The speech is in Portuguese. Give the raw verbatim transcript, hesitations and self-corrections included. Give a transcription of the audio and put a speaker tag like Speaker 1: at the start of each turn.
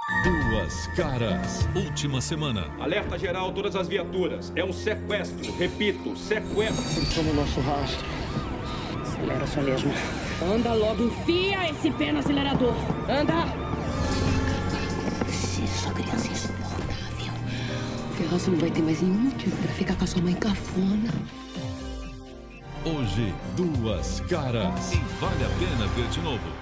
Speaker 1: Duas Caras. Última semana.
Speaker 2: Alerta geral, todas as viaturas. É um sequestro. Repito, sequestro.
Speaker 3: Estão no nosso rastro. Acelera só mesmo.
Speaker 4: Anda logo, enfia esse pé no acelerador. Anda!
Speaker 3: Essa criança é insuportável. O Ferroso não vai ter mais nenhum motivo pra ficar com a sua mãe cafona.
Speaker 1: Hoje, Duas Caras. E vale a pena ver de novo.